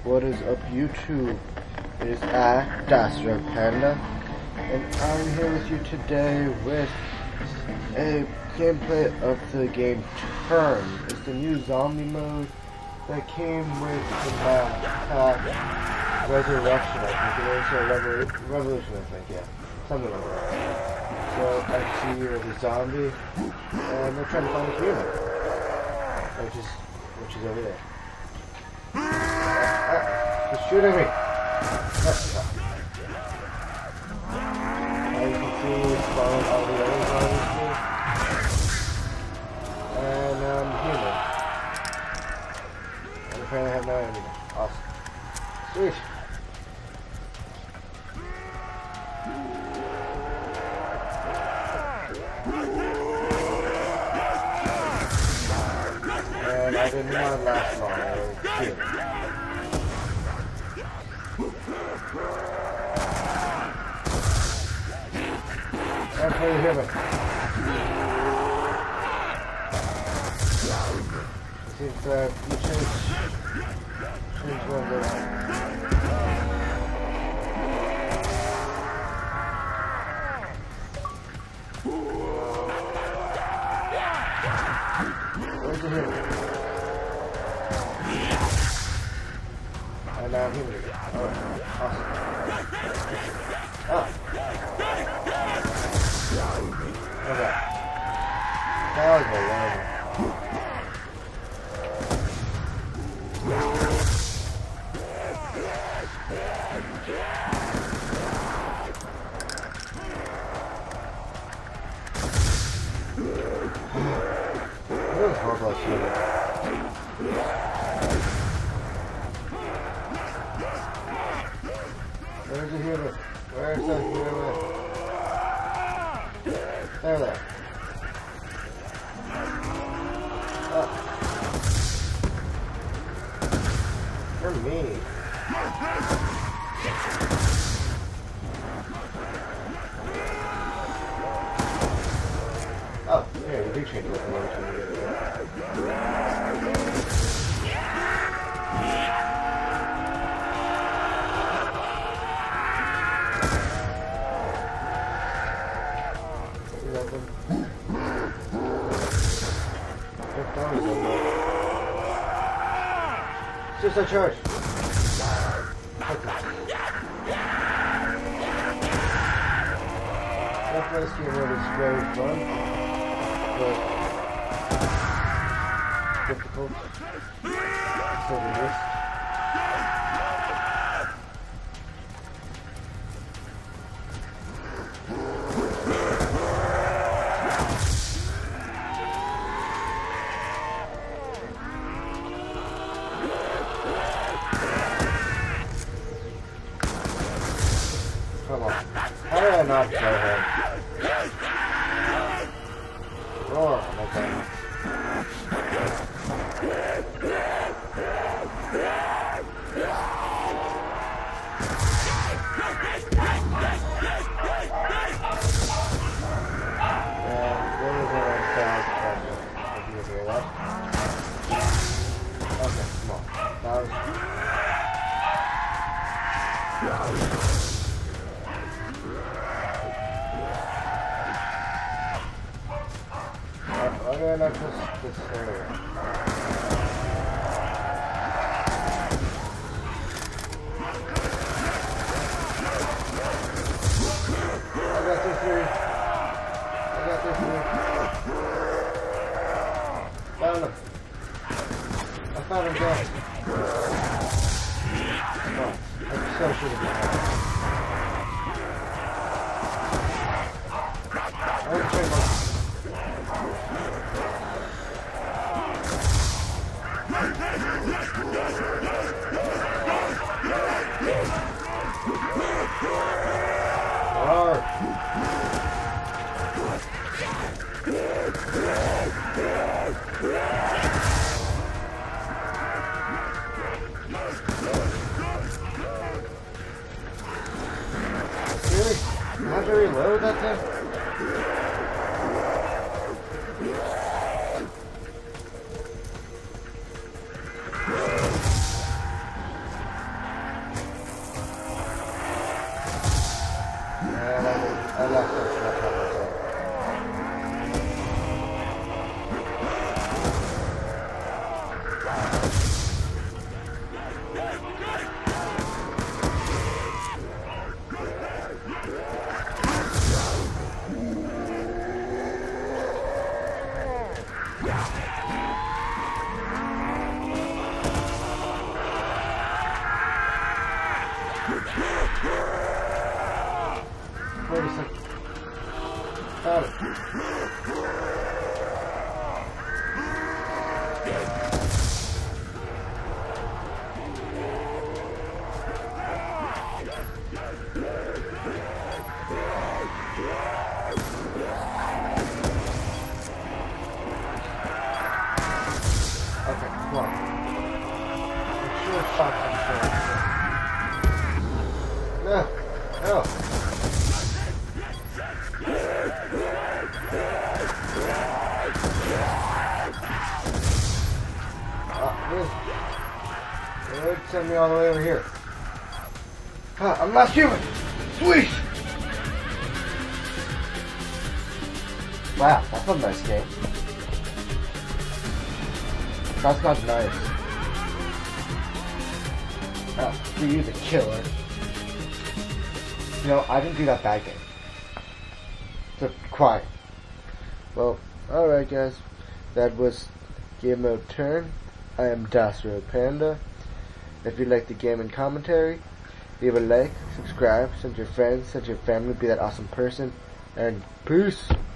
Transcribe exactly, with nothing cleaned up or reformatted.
What is up, YouTube? It is I, Dasra Panda, and I'm here with you today with a gameplay of the game Turn. It's the new zombie mode that came with the map pack Resurrection, I think. It was a Revol Revolution, I think, yeah. Something like that. So I see you're the zombie, and they're trying to find a human, which is, which is over there. Ah, he's shooting me! Ah, as you can see, we spawned all the other zombies here. And um, human. And apparently I have no enemy. Awesome. Sweet. And I didn't want to last long. I was cute. And play the human. Seems that you change, change one of those. Where's the human? And now I'm human again. Alright, awesome. Ah! Okay. That was a long one. That was horrible shooting. Where's the human? Where's the human? There, there. Oh. You're mean. Oh, yeah, you do change it from one to the Suicide charge. That rescue mode is very fun, but difficult. So the risk. Come on. How did I not kill him? Roar, okay. And what was it on sound? If you hear that. Okay, come on. That was... Why do I not just this area? I got this here. I got this here. Found him. I found him dead. Come on. I so should have been. I want to train my... Really? I have to reload that thing? I left them to my comment. Wait a second. Got it. Okay, come on. Make sure it's fine. No, no. It would send me all the way over here. Huh, I'm not human! Sweet! Wow, that's a nice game. That's not nice. Oh, for you, the killer. You know, I didn't do that bad game. So, quiet. Well, alright guys. That was Game Mode Turn. I am Dasro Panda. If you like the game and commentary, leave a like, subscribe, send your friends, send your family, be that awesome person, and peace!